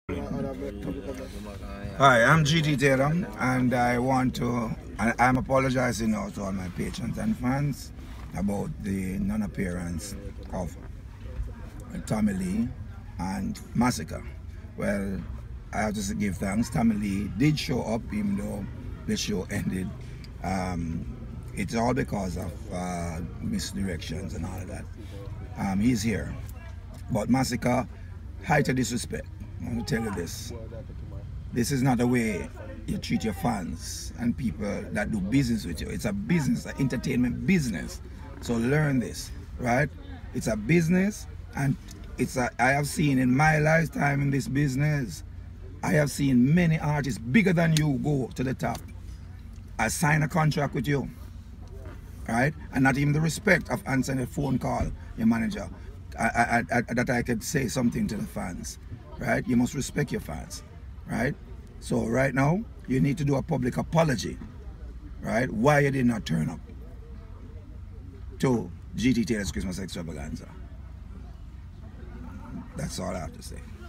Hi, I'm GT Tatum, and I'm apologizing now to all my patrons and fans about the non-appearance of Tommy Lee and Massacre. Well, I have to give thanks. Tommy Lee did show up even though the show ended. Um, it's all because of misdirections and all of that. He's here. But Massacre, height of disrespect. I want to tell you this. This is not the way you treat your fans and people that do business with you. It's a business, an entertainment business. So learn this, right? It's a business, and I have seen in my lifetime in this business, I have seen many artists bigger than you go to the top. I sign a contract with you, right? And not even the respect of answering a phone call, your manager, that I could say something to the fans, right? You must respect your fans, right? So right now, you need to do a public apology, right? Why you did not turn up to GT Taylor's Christmas Extravaganza. That's all I have to say.